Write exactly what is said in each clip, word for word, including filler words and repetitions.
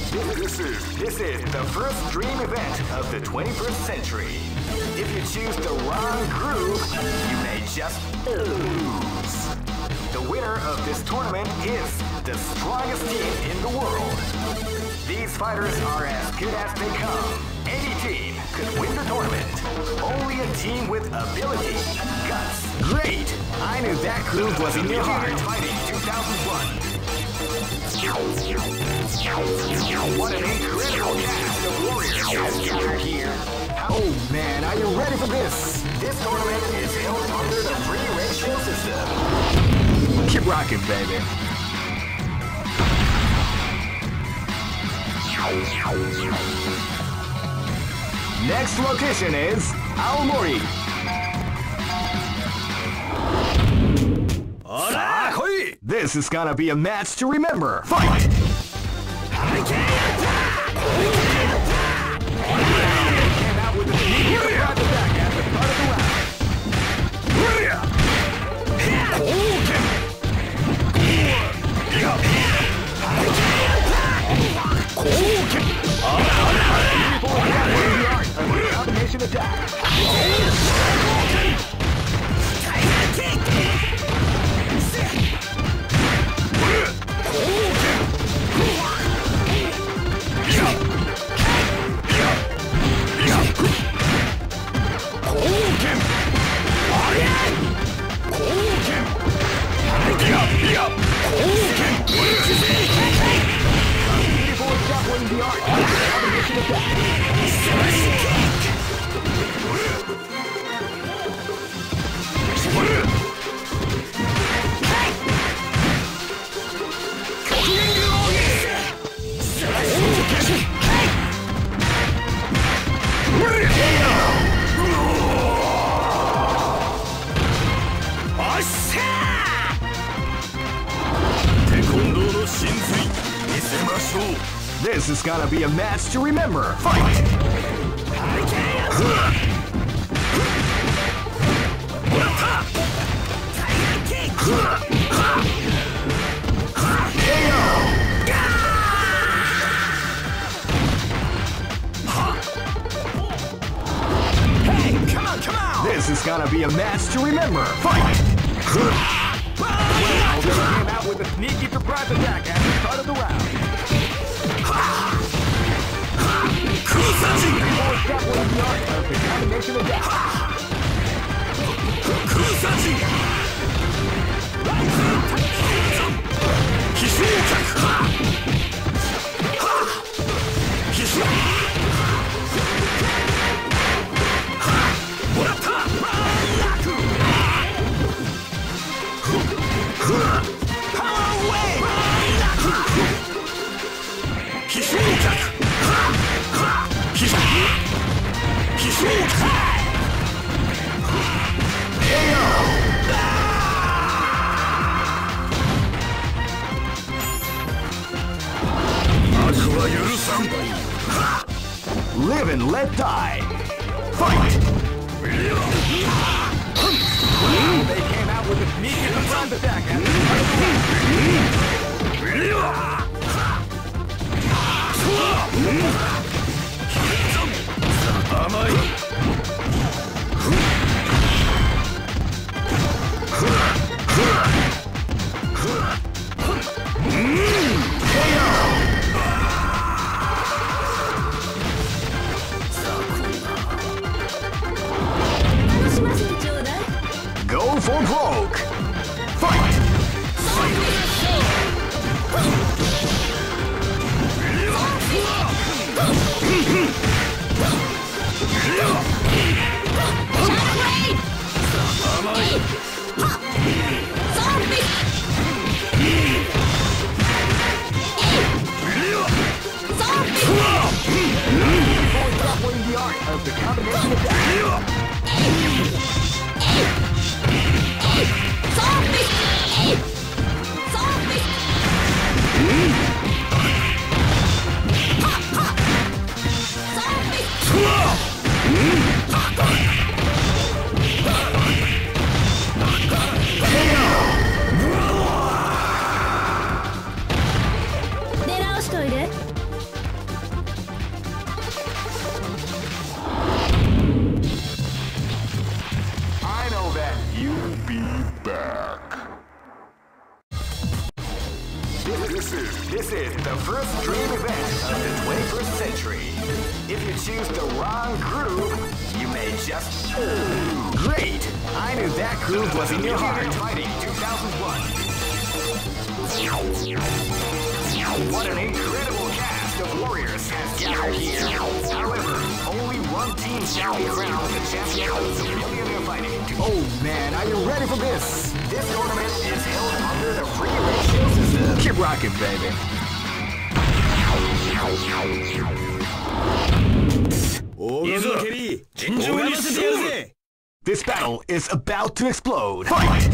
This is, this is the first dream event of the twenty-first century. If you choose the wrong groove, you may just lose. The winner of this tournament is the strongest team in the world. These fighters are as good as they come. Any team could win the tournament. Only a team with ability, guts. Great! I knew that groove was in your heart. Fighting two thousand one. What an incredible cast of warriors has gathered here. Oh man, are you ready for this? This tournament is held under the free ratio system. Keep rocking, baby. Next location is Aomori. This is gonna be a match to remember. Fight! Came out with a sneaky surprise attack at the start of the round. Combination attack. The art. Combination attack. This is gonna be a match to remember. Fight! Hey, come on, come on! This is gonna be a match to remember. Fight! Well, they came out with a sneaky surprise attack at the start of the round. Kusaji! That was the art of the combination attack. Kusaji! Kishoukaku! Murata! Power away! Kishoukaku! Live and let die. Fight! They came out with a sneaky surprise attack at the Go for broke! Fight! the first dream event of the twenty-first century. If you choose the wrong groove, you may just lose. Great! I knew that groove was in your heart. Fighting two thousand one. What an incredible cast of warriors has gathered here. However, only one team shall be crowned the champion of the Millionaire Fighting. Oh man, are you ready for this? This tournament is held under the free ratio system. Keep rocking, baby. This battle is about to explode. Fight!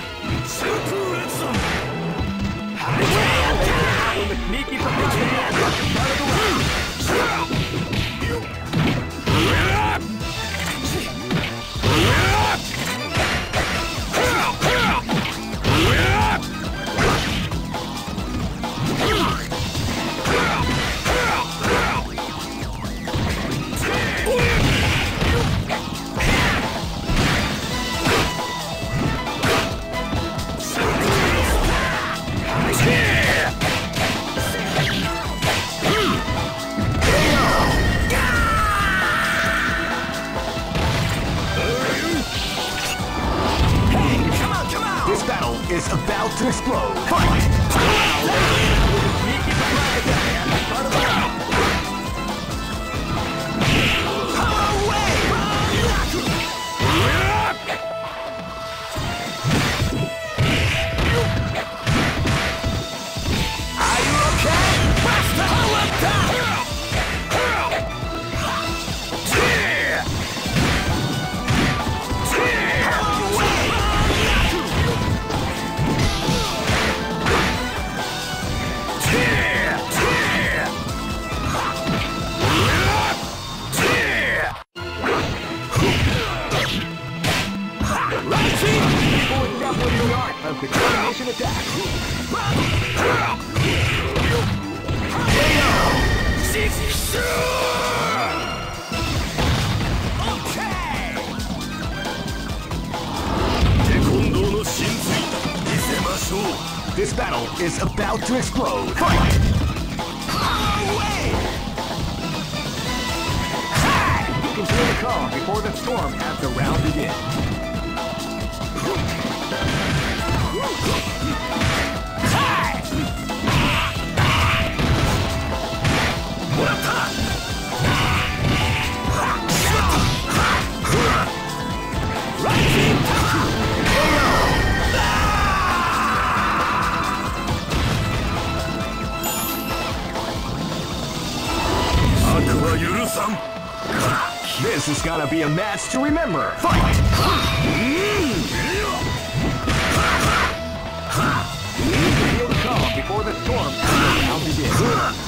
Is about to explode. Fight! Are you okay? Of the combination attack. This battle is about to explode. Fight! You can feel the calm before the storm as the round begins. This is gonna be a match to remember. Fight! Feel the calm before the storm now begins.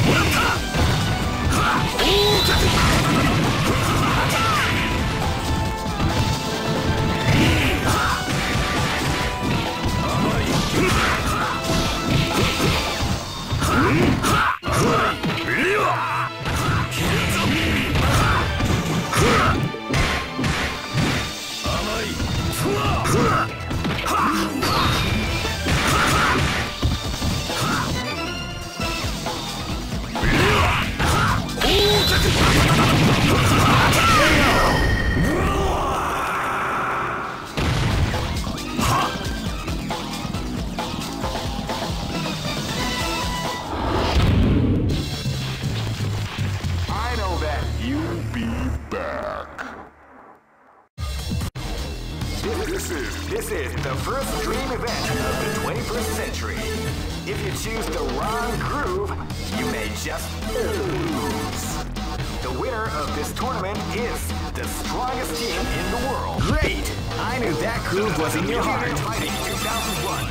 This is the first dream event of the twenty-first century. If you choose the wrong groove, you may just lose. The winner of this tournament is the strongest team in the world. Great! I knew that groove was in your heart. Fighting two thousand one.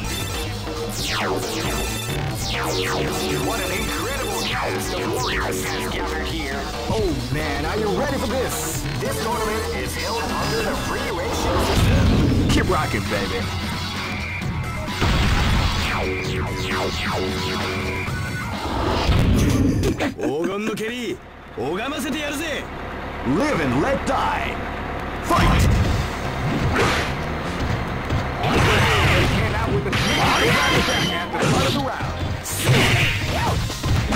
What an incredible cast of warriors has gathered here. Oh man, are you ready for this? This tournament is held under the free ratio system. Keep rocking, baby. Live and let die. Fight! Came out with the at the start of the round.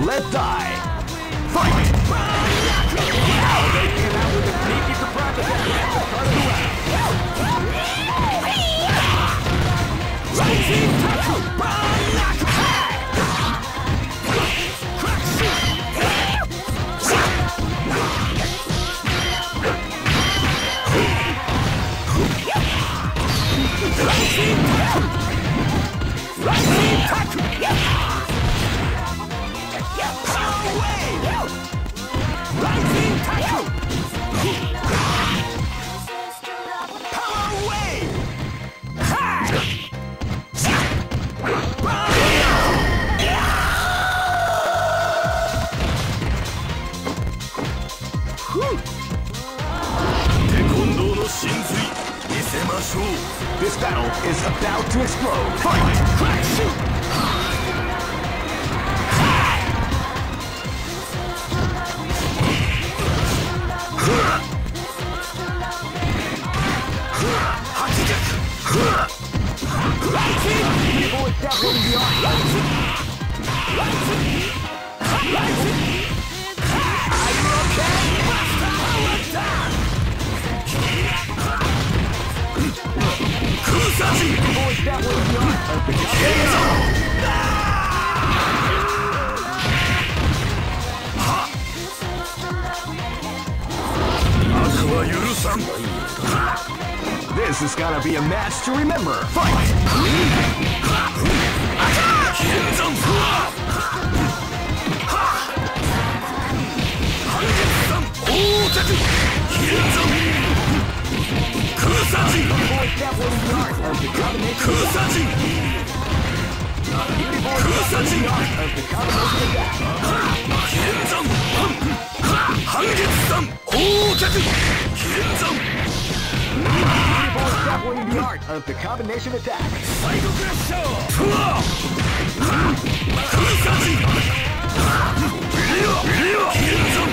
let die. Fight! Now they came out with a sneaky surprise attack at the start of the round. Rising Taku! Rising Taku! Rising Taku! Power wave! Rising Taku! Power wave! This battle is about to explode. Fight! Crash! People with that will be on. Are you okay? Kusashi! People with that will be on. This is gonna be a match to remember. Fight! Kusashi! Kusashi! Kusashi! Kenzan! Hangetsu-san! Houkyaku! Kenzan! Definitely the art of the combination attack. Psycho Crash! Kusashi! Kenzan!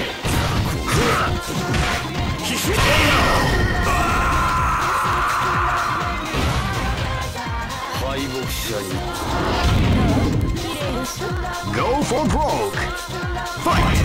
Go for broke! Fight!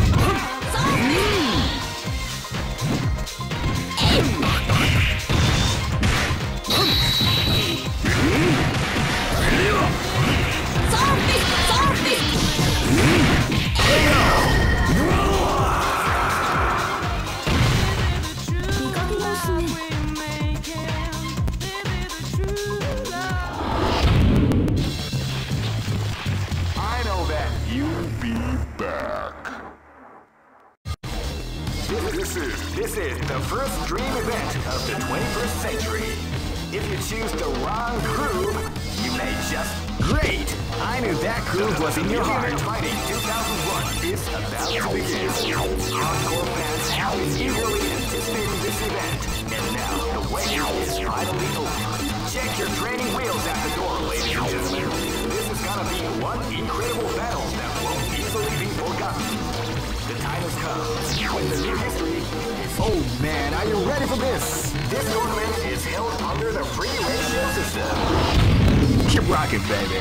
This is the first dream event of the twenty-first century. If you choose the wrong groove, you may just... Great! I knew that groove was in your heart. Fighting two thousand one is about to begin. Hardcore fans have been eagerly anticipating this event. And now, the wait is finally over. Check your training wheels at the door, ladies and gentlemen. This is gonna be one incredible battle that won't easily be forgotten. The time has come when the new history is... Oh man, are you ready for this? This tournament is held under the free ratio system. Keep rocking, baby.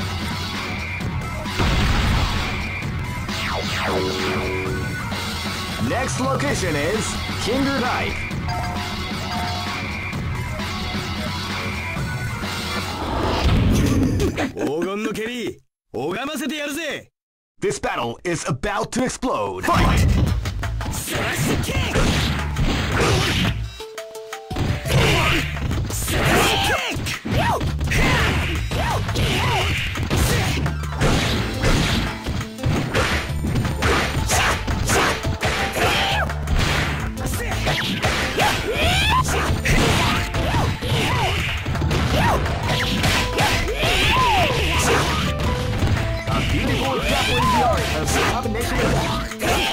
Next location is Kinder Dike. This battle is about to explode. Fight! Slash kick! Slash kick! Combination attack.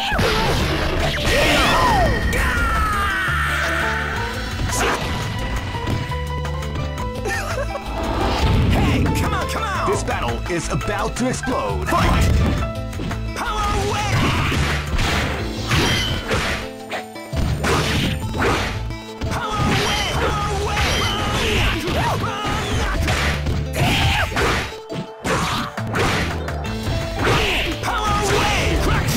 Hey, come on, come on! This battle is about to explode. Fight! Power wave! Power wave! Power wave! Power wave!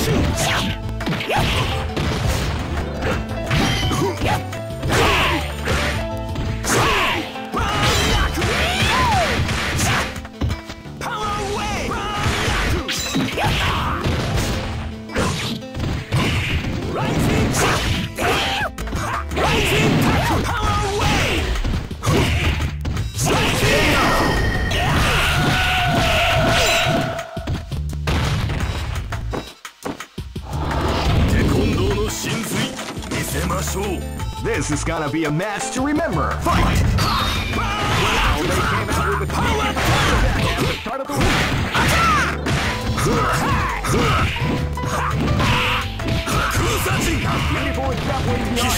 This is gonna be a match to remember. Fight! Wow, they came out with a power attack at the start of the week. Beautiful and grappling the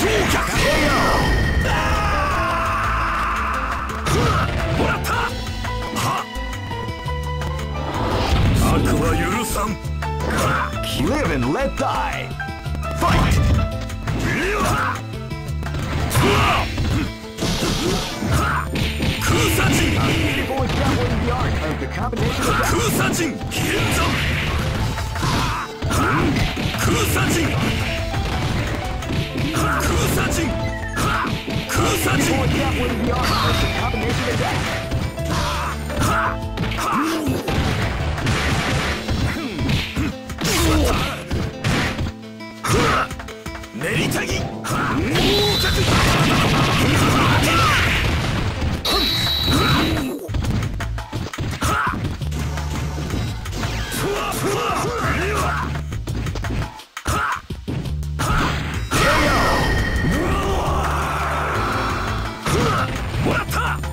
Live and let die. Fight! Beautiful and grappling the art of the combination of Kusajin! Kinzan! Kusajin! Kusajin! Kusajin! Beautiful and grappling the art of the combination attack. 練りたぎもらった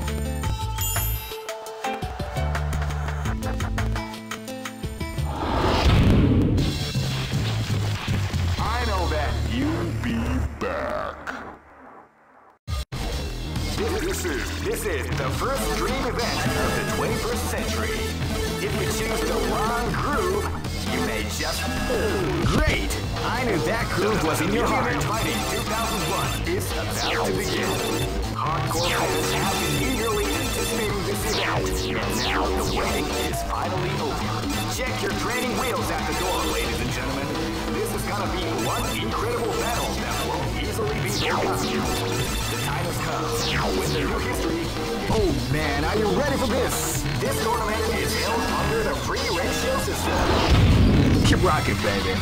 This is the first dream event of the twenty-first century. If you choose the wrong groove, you may just... Great! I knew that groove was in your heart. Fighting two thousand one is about to begin. Hardcore fans have been eagerly anticipating this event, and now the waiting is finally over. Check your training wheels at the door, ladies and gentlemen. This is gonna be one incredible battle that won't easily be forgotten. The time has come with the new history. Oh man, are you ready for this? This tournament is held under the free ratio system. Keep rocking, baby.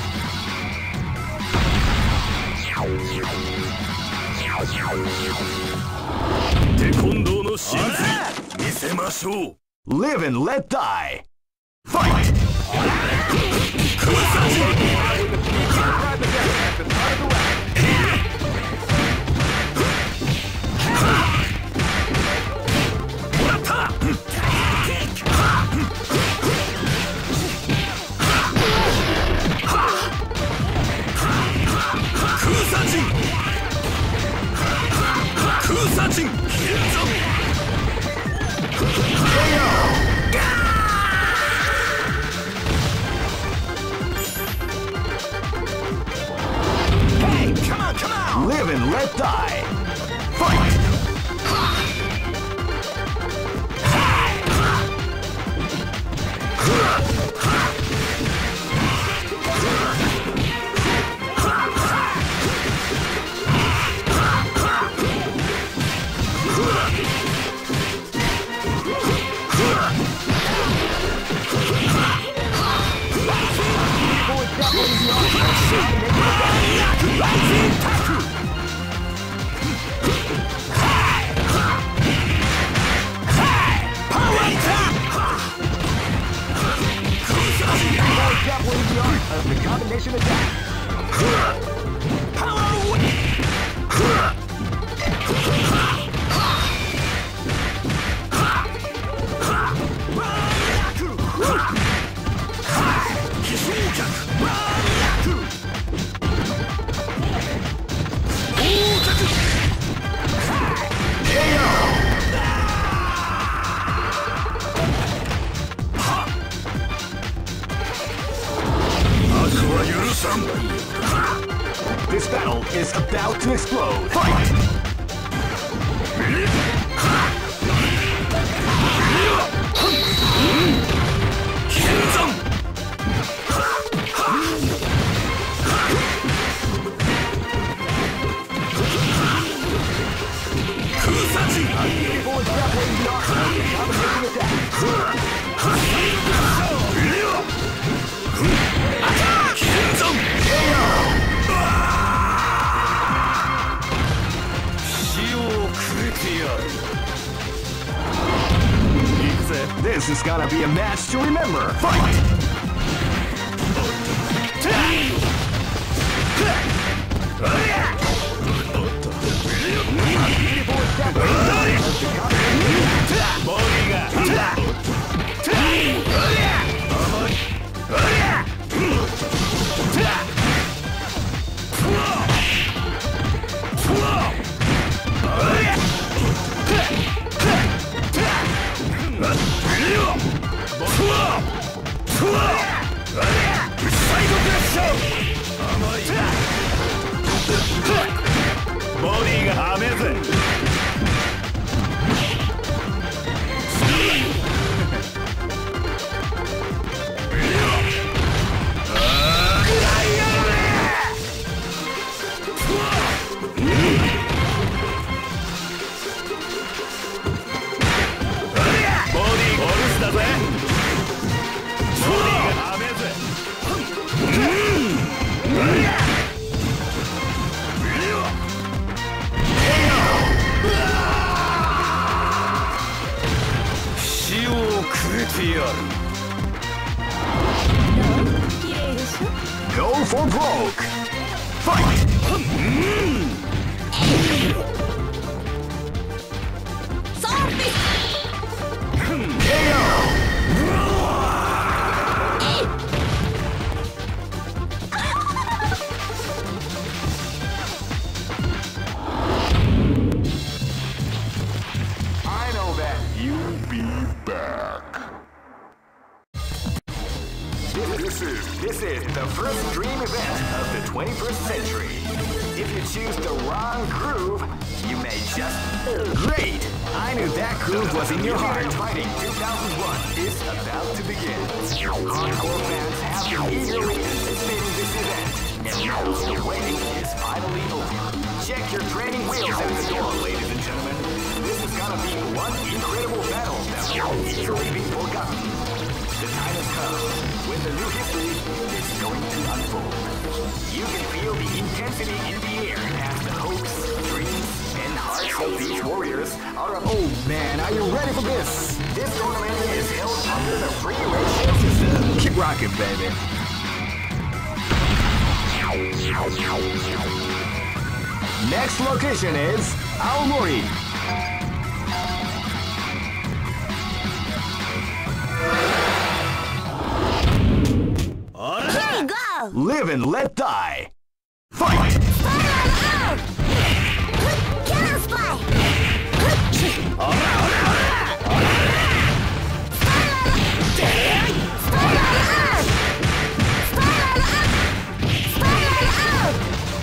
Live and let die. Fight! Hey, come on, come on! Live and let die. Fight! The combination attack. Power This battle is about to explode. Fight! This is gonna be a match to remember. Fight! Kusajin! Go for broke! Fight! K O! I know that you'll be back. This is, this is the first dream event of the twenty-first century. If you choose the wrong groove, you may just... Great! I knew that groove was in your heart. Fighting two thousand one is about to begin. Hardcore fans have been eagerly anticipating this event, and now the waiting is finally over. Check your training wheels at the door, ladies and gentlemen. This is gonna be one incredible battle that won't easily be forgotten. The time has come when the new history is going to unfold. You can feel the intensity in the air as the hopes, dreams, and hearts of these warriors are... Oh man, are you ready for this? This tournament is held under the free ratio system. Keep rocking, baby. Next location is Aomori. Live and let die. Fight! Spiral out! Cannon spy! Spiral out! Spiral out! Spiral out!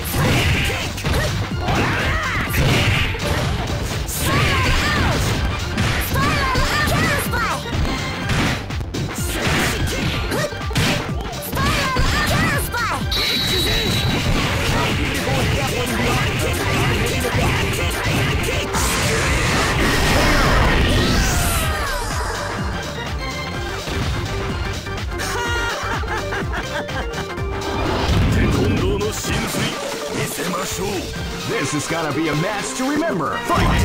This is gonna be a match to remember. Fight!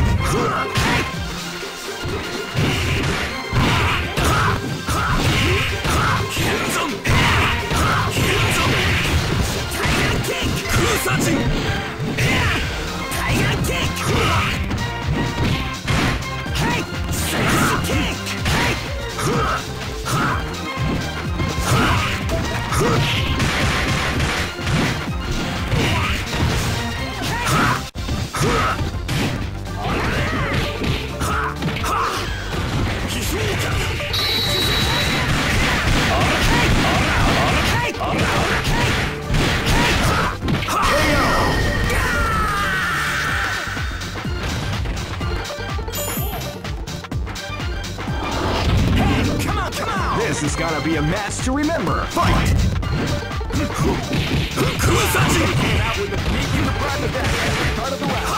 This is gonna be a match to remember. Fight! Kusachi! Out with the sneak in the front of that at the start of the round.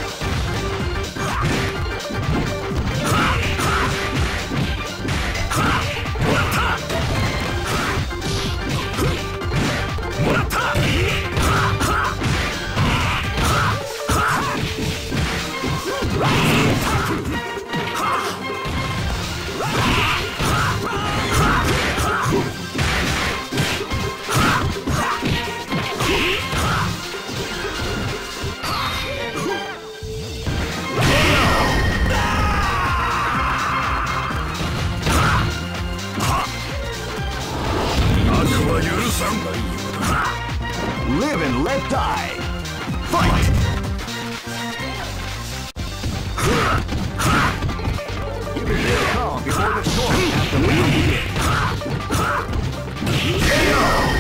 Live and let die. Fight! You can feel calm before the storm as the round begins. K O!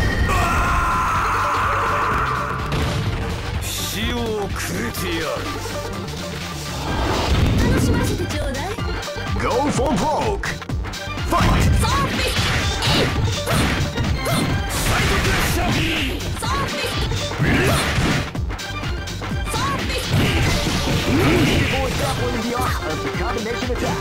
Go for broke. Fight! People is grappling the art of the combination attack.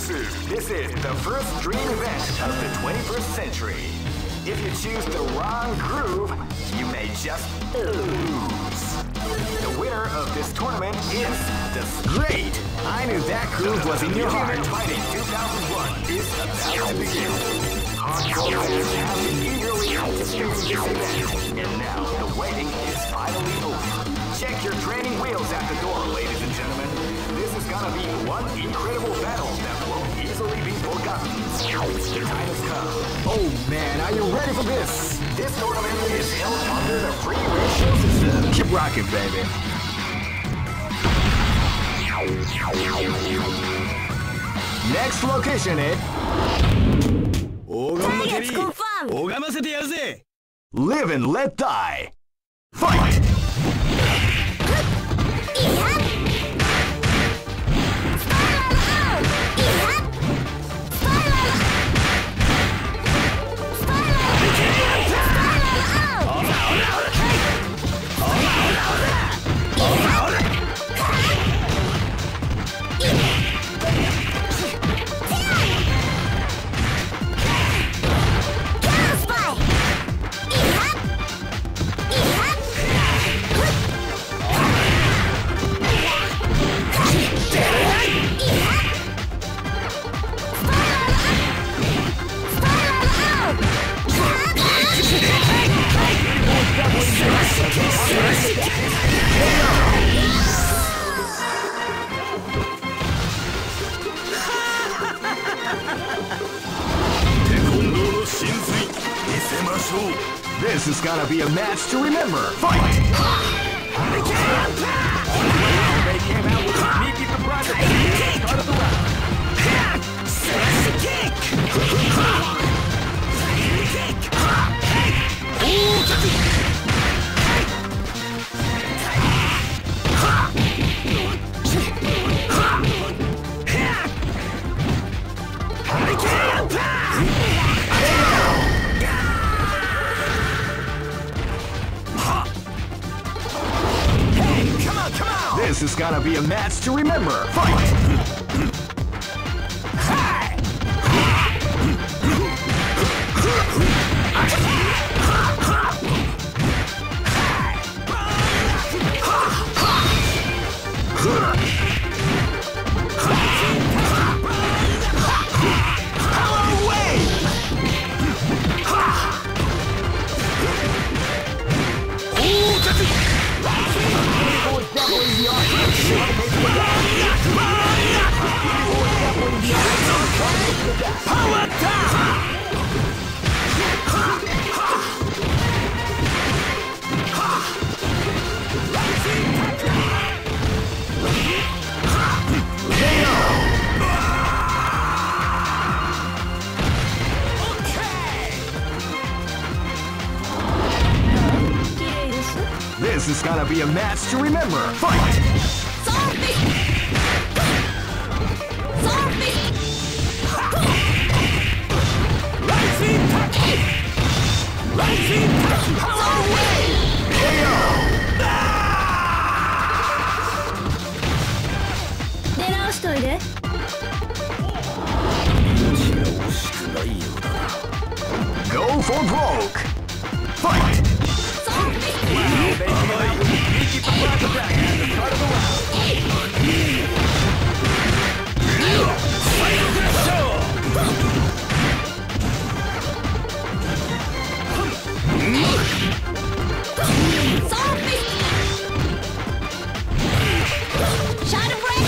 This is this is the first dream event of the twenty-first century. If you choose the wrong groove, you may just lose. The winner of this tournament is the... Great! I knew that groove was in your heart. Fighting two thousand one is about to begin. Hardcore fans have been eagerly anticipating this event, and now the waiting is finally over. Check your training wheels at the door, ladies and gentlemen. This is gonna be one incredible battle that won't easily be forgotten. The time has come. Oh man, are you ready for this? This tournament is held under the free ratio system. Keep rocking, baby. Next location is Targets confirmed. Live and Let Die. Fight! This is gonna be a match to remember. Fight! They came out with a sneaky surprise at the start of the round. This is gonna be a match to remember. Fight! This is gonna be a match to remember. Fight! Zombie! Zombie! Rising Taki! Rising Taki! Power Wave! K O! 出直しといで。 Go for broke! Fight! Wow, they came out with a sneaky surprise attack at the start of the round. Shadow break!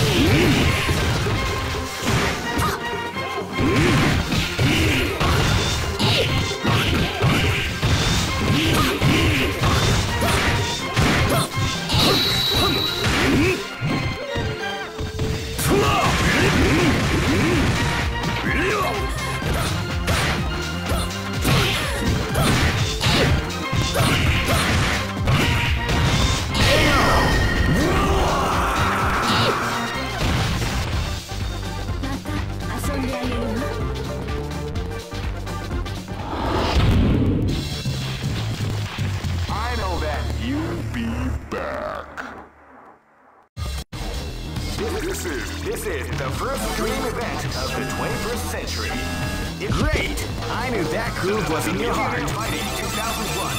This is this is the first dream event of the twenty-first century. It, Great! I knew that groove was in your heart. Fighting two thousand one.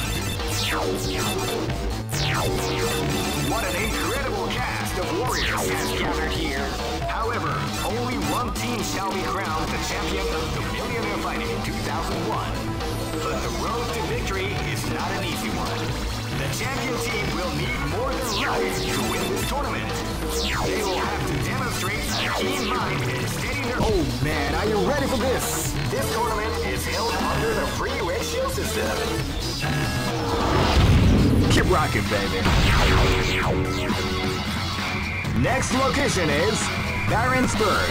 What an incredible cast of warriors has gathered here. However, only one team shall be crowned the champion of the Millionaire Fighting in two thousand one. But the road to victory is not an easy one. The champion team will need more than luck to win this tournament. They will have to demonstrate a keen mind and steady their... Oh man, are you ready for this? This tournament is held under the free ratio system. Keep rocking, baby. Next location is Barentsburg.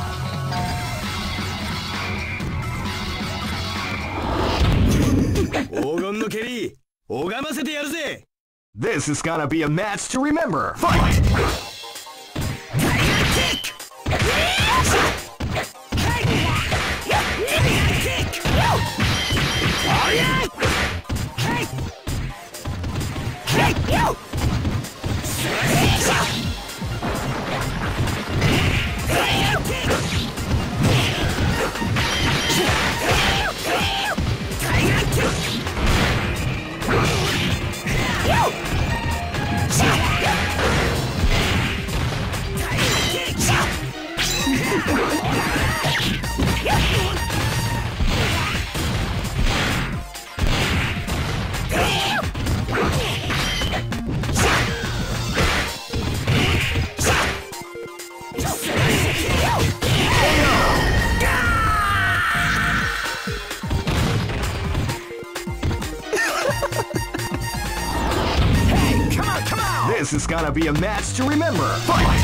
This is gonna be a match to remember. Fight! Tiger kick! This is gonna be a match to remember. Fight!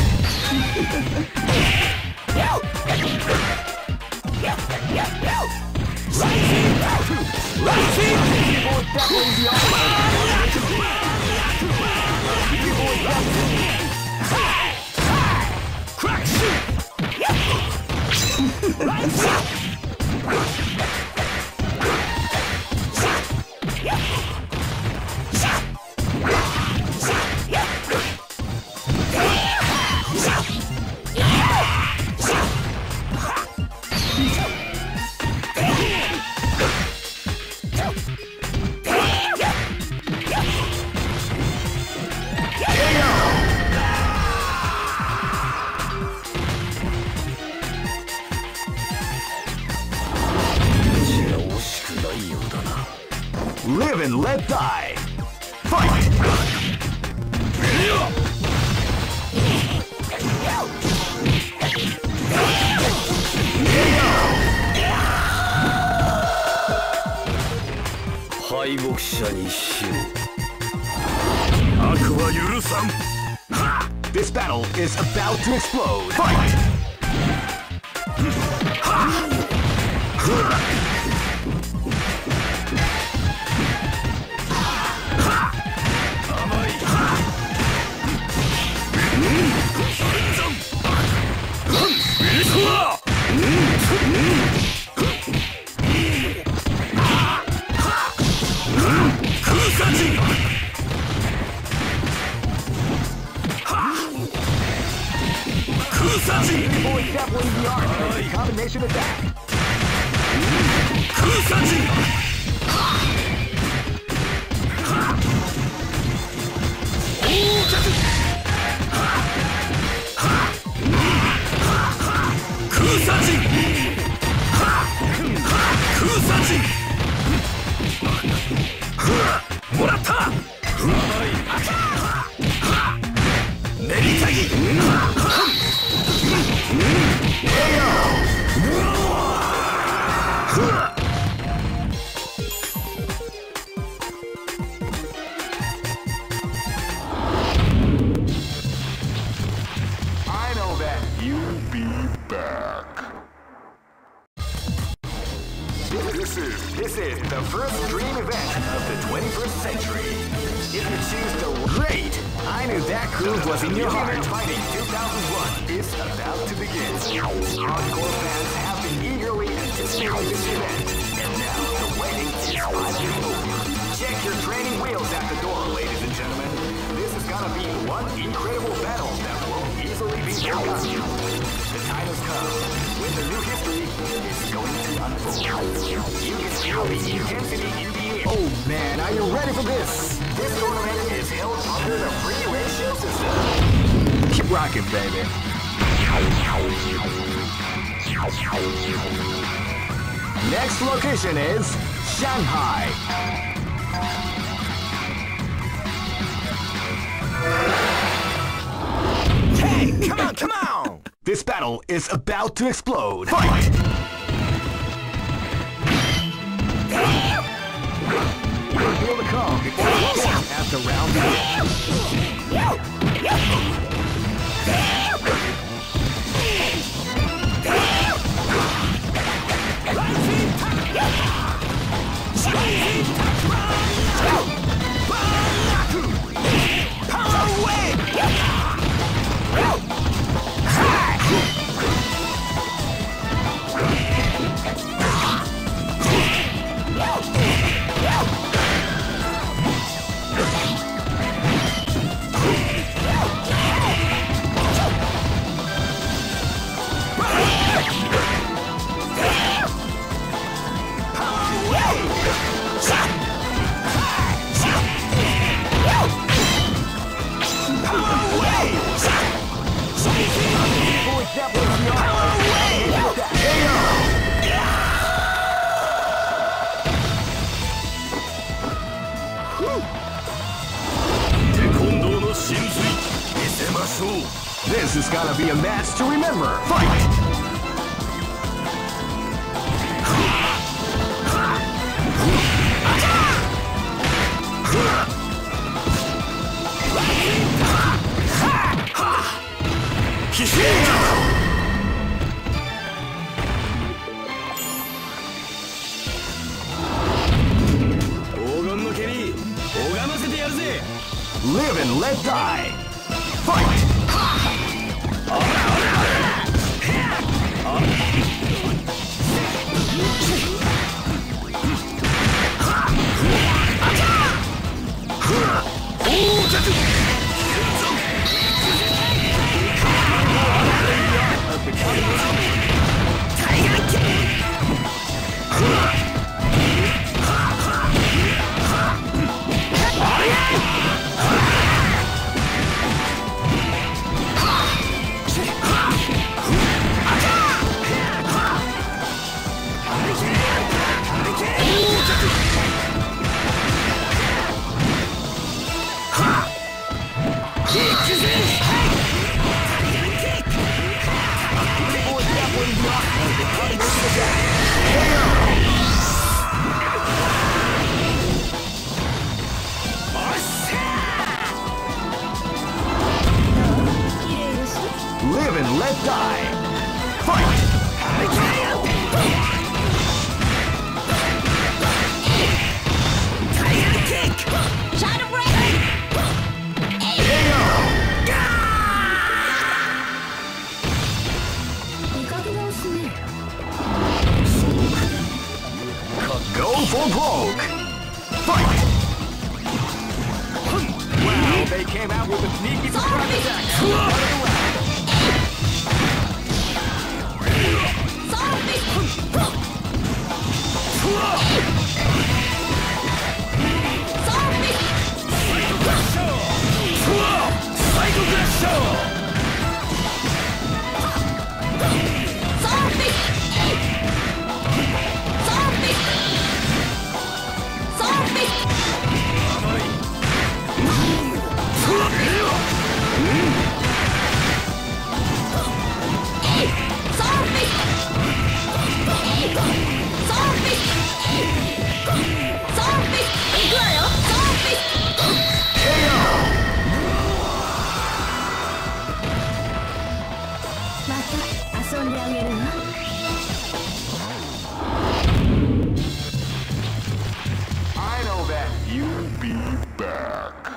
Live and let die. Fight! This battle is about to explode. Fight! Combination attack. This is, this is the first dream event of the twenty-first century. If you choose the great, I knew that groove was in your heart. Fighting two thousand one is about to begin. Hardcore fans have been eagerly anticipating this event, and now the waiting is finally over. Check your training wheels at the door, ladies and gentlemen. This is gonna be one incredible battle that won't easily be The time has come when the new history is going to unfold. You can feel the intensity in the air. Oh man, are you ready for this? This tournament is held under the free ratio system. Keep rocking, baby. Next location is Shanghai. Hey, come on, come on! This battle is about to explode. Fight! You'll feel the calm before the storm after round Power away! This is gonna be a match to remember. Fight! Live and let die. Fight! Live and let die. Fight! Shadow break! Go for broke. Fight! Wow, they came out with a sneaky surprise attack. I know that you'll be back.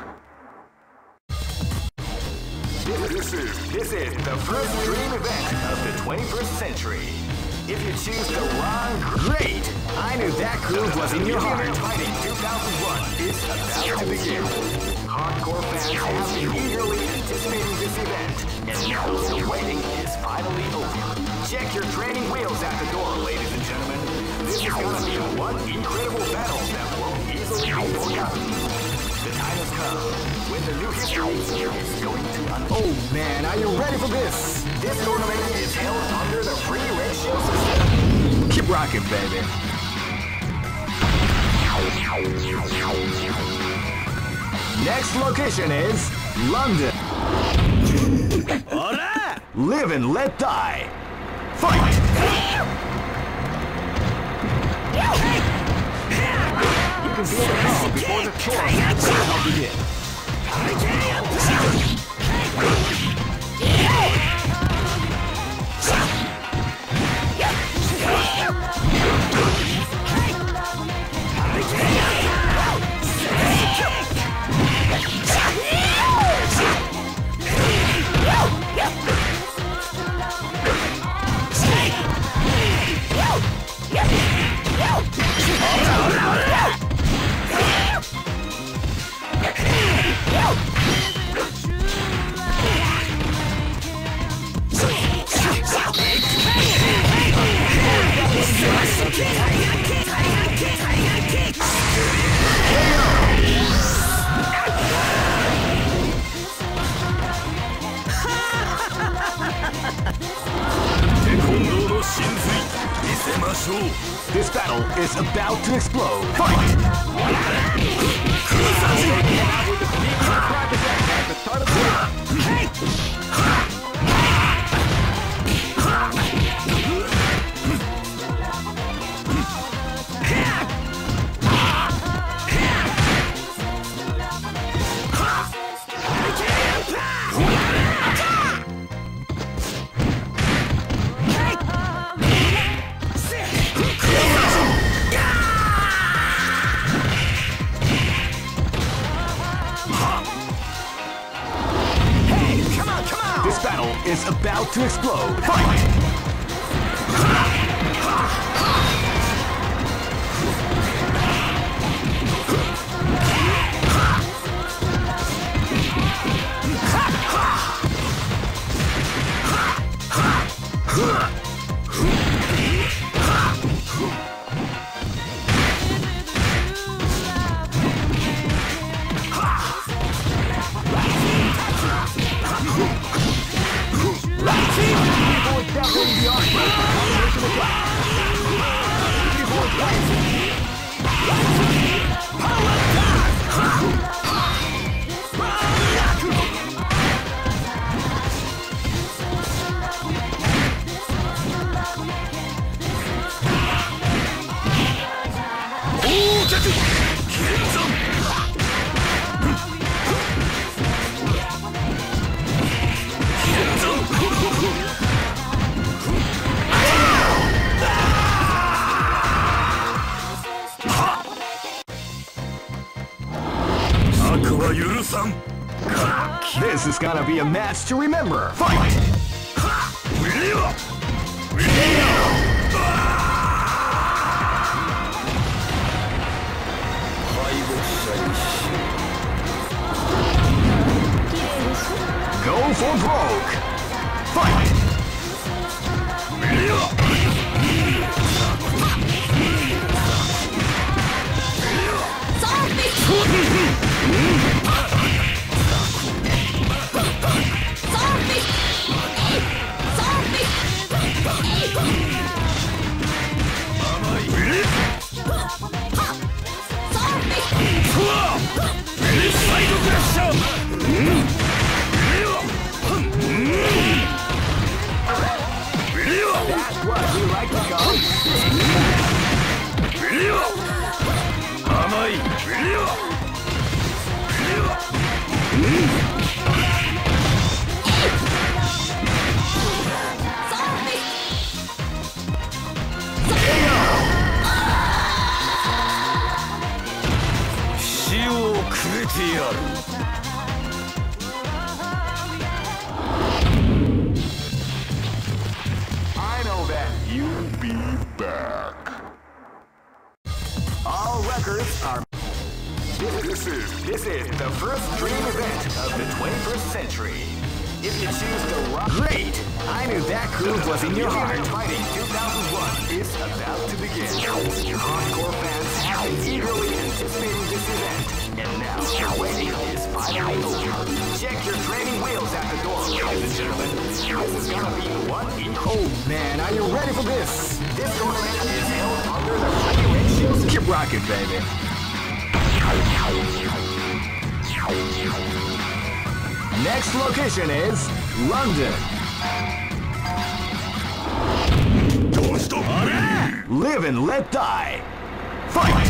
This is this is the first dream event of the twenty-first century. If you choose the wrong Great! I knew that groove was in your heart. Fighting two thousand one is about to begin. hardcore fans have been eagerly anticipating this event, and now the waiting is finally over. Check your training wheels at the door, ladies and gentlemen. This is gonna be one incredible battle that won't easily be forgotten. The time has come when the new history is going to unfold. Oh man, are you ready for this? This tournament is held under the free ratio system. Keep rocking, baby. Next location is London. Live and let die. Fight! You can feel the calm before the storm. I'll begin. This battle is about to explode. Fight! Is about to explode. Fight! This is gonna be a match to remember. Fight! Go for broke. Fight! Side of the show! This is This is the first dream event of the twenty-first century. If you choose the wrong... great. I knew that groove was in your heart. Ultimate Fighting two thousand one is about to begin. Hardcore fans have been eagerly anticipating this event. And now, the waiting is finally over. Check your training wheels at the door, ladies and gentlemen. This is gonna be one in... Oh man, are you ready for this? This tournament is held under the regulations. Keep rocking, baby. Next location is London. Don't stop me! Live and let die. Fight!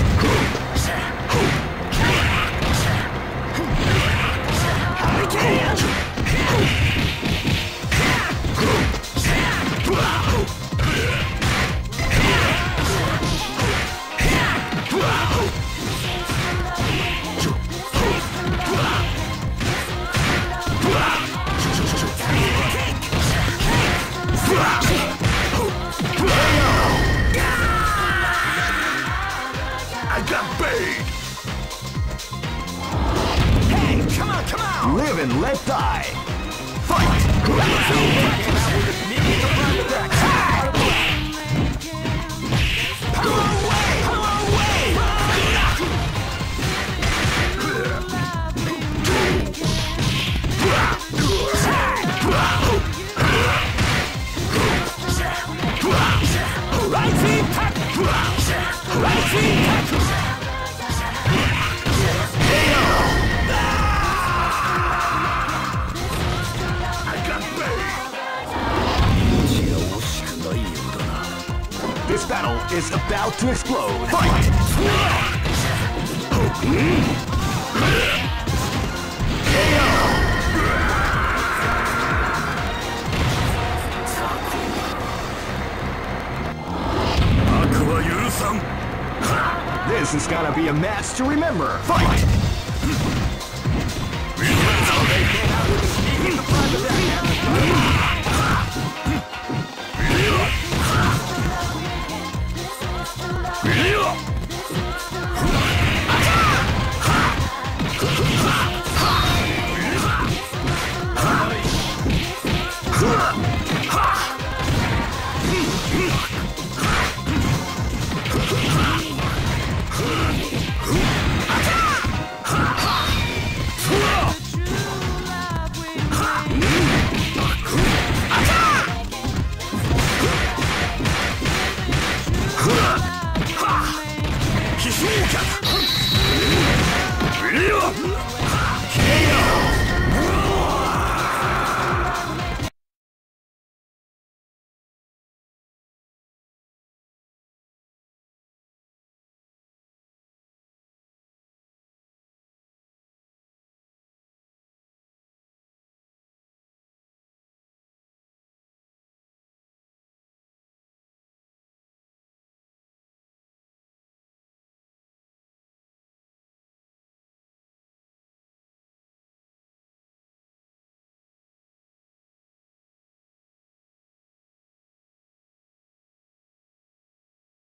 I got bait! Hey, come on, come on! Live and let die. Fight! This battle is about to explode. Fight! This is gonna be a match to remember. Fight!